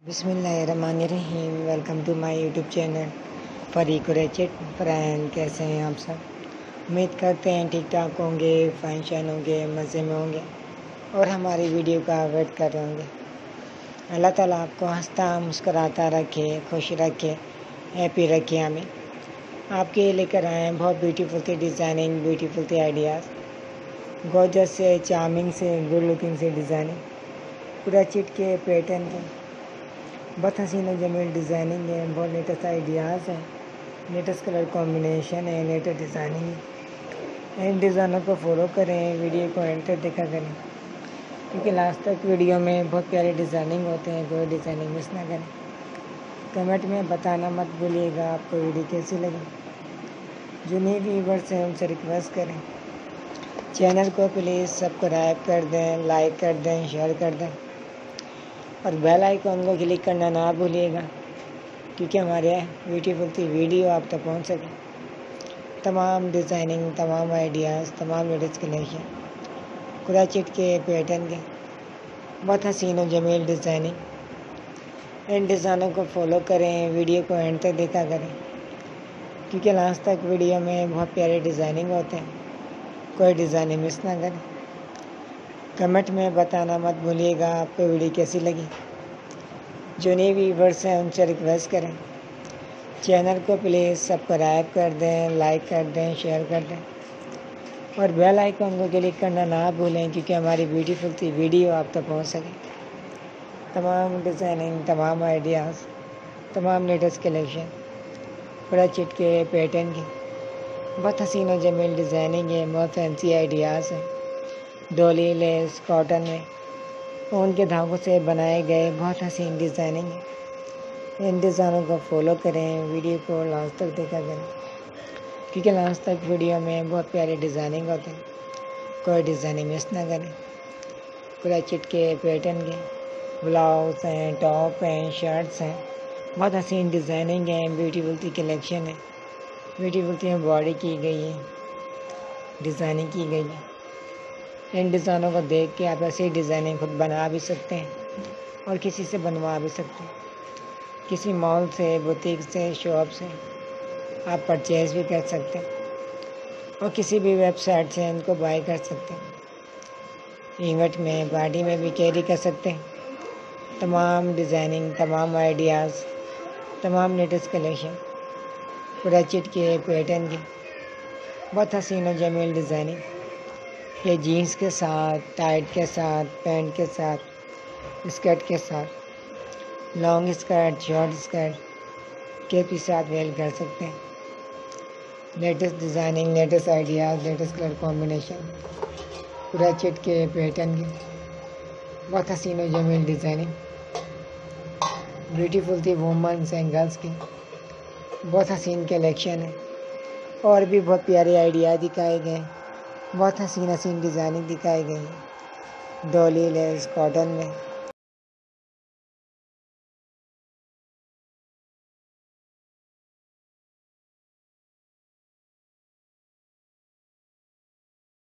बिस्मिल्लाहिर्रहमानिर्रहीम। Welcome to my YouTube channel फरीक रैचेट फ्रेंड। कैसे हैं आप सब? उम्मीद करते हैं ठीक ठाक होंगे, फंक्शन होंगे, मज़े में होंगे और हमारी वीडियो का वेट कर रहे होंगे। अल्लाह ताला आपको हंसता मुस्कराता रखे, खुश रखे, हैप्पी रखे। हमें आपके लिए लेकर आए हैं बहुत ब्यूटीफुल सी डिज़ाइनिंग, ब्यूटीफुल सी आइडियाज़, गॉर्जस से, चार्मिंग से, गुड लुकिंग से डिज़ाइनिंग, पूरा चिट के पैटर्न के बहुत हसीन और जमील डिज़ाइनिंग है। बहुत लेटेस्ट आइडियाज़ हैं, लेटेस्ट कलर कॉम्बिनेशन है, लेटेस्ट डिज़ाइनिंग है। इन डिज़ाइनों को फॉलो करें, वीडियो को एंड तक देखा करें क्योंकि लास्ट तक वीडियो में बहुत प्यारे डिज़ाइनिंग होते हैं। कोई डिज़ाइनिंग मिस ना करें। कमेंट में बताना मत भूलिएगा आपको वीडियो कैसी लगी। जो नए व्यूवर्स हैं उनसे रिक्वेस्ट करें चैनल को प्लीज़ सब्सक्राइब कर दें, लाइक कर दें, शेयर कर दें और बेल आइकन को क्लिक करना ना भूलिएगा क्योंकि हमारे ब्यूटीफुल सी वीडियो आप तक पहुंच सके। तमाम डिज़ाइनिंग, तमाम आइडियाज़, तमाम लेटेस्ट कलेक्शन, खुदा चिट के पैटर्न के बहुत हसीन और जमील डिज़ाइनिंग। इन डिज़ाइनों को फॉलो करें, वीडियो को एंड तक देखा करें क्योंकि लास्ट तक वीडियो में बहुत प्यारे डिज़ाइनिंग होते हैं। कोई डिज़ाइनिंग मिस ना करें। कमेंट में बताना मत भूलिएगा आपको वीडियो कैसी लगी। जो नए व्यूवर्स हैं उनसे रिक्वेस्ट करें चैनल को प्लीज़ सब्सक्राइब कर दें, लाइक कर दें, शेयर कर दें और बेल आइकन को क्लिक करना ना भूलें क्योंकि हमारी ब्यूटीफुल सी वीडियो आप तक पहुंच सके। तमाम डिज़ाइनिंग, तमाम आइडियाज़, तमाम लेटेस्ट कलेक्शन, पूरा चिट के पैटर्न की बहुत हसीन और जमील डिज़ाइनिंग है। बहुत फैंसी आइडियाज़ हैं। डोली, लेस, कॉटन में ऊन के धागों से बनाए गए बहुत हसीन डिज़ाइनिंग है। इन डिज़ाइनों को फॉलो करें, वीडियो को लास्ट तक देखा करें क्योंकि लास्ट तक वीडियो में बहुत प्यारे डिज़ाइनिंग होते हैं। कोई डिज़ाइनिंग मिस ना करें। पूरा चिट के पैटर्न के ब्लाउज हैं, टॉप हैं, शर्ट्स हैं, बहुत हसीन डिज़ाइनिंग है। ब्यूटीफुल सी कलेक्शन है, ब्यूटीफुल सी एम्ब्रॉयडरी की गई है, डिज़ाइनिंग की गई है। इन डिज़ाइनों को देख के आप ऐसे ही डिज़ाइनिंग खुद बना भी सकते हैं और किसी से बनवा भी सकते हैं। किसी मॉल से, बुटीक से, शॉप से आप परचेज़ भी कर सकते हैं और किसी भी वेबसाइट से इनको बाय कर सकते हैं। इवेंट में, पार्टी में भी कैरी कर सकते हैं। तमाम डिज़ाइनिंग, तमाम आइडियाज़, तमाम लेटेस्ट कलेक्शन, पूरा चिट के पैटर्न की बहुत हसीन और जमील डिज़ाइनिंग। ये जीन्स के साथ, टाइट के साथ, पैंट के साथ, स्कर्ट के साथ, लॉन्ग स्कर्ट, शॉर्ट स्कर्ट के भी साथ वेयर कर सकते हैं। Latest designing, latest ideas, latest colour combination, पूरा चिट के पैटर्न की बहुत हसीन और जमील डिज़ाइनिंग। ब्यूटीफुल थी वुमेन्स एंड गर्ल्स की बहुत हसीन कलेक्शन है और भी बहुत प्यारे आइडिया दिखाए गए हैं। बहुत हसीन हसीन डिज़ाइनिंग दिखाई गई है। डोली, लेस, कॉटन में